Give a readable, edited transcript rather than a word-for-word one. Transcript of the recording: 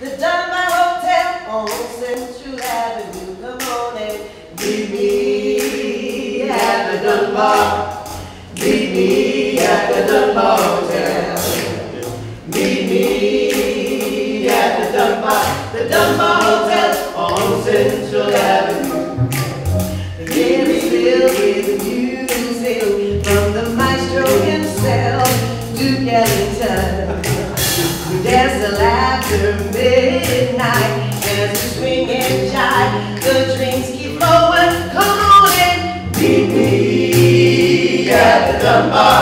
The Dunbar Hotel on Central Avenue. Come on and meet me at the Dunbar. Meet me at the Dunbar Hotel. Meet me at the Dunbar Hotel on Central Avenue. The air is filled with music from the maestro himself, Duke Ellington. We dance till after midnight as we swing and jive. The drinks keep flowing. Come on and meet me at the Dunbar.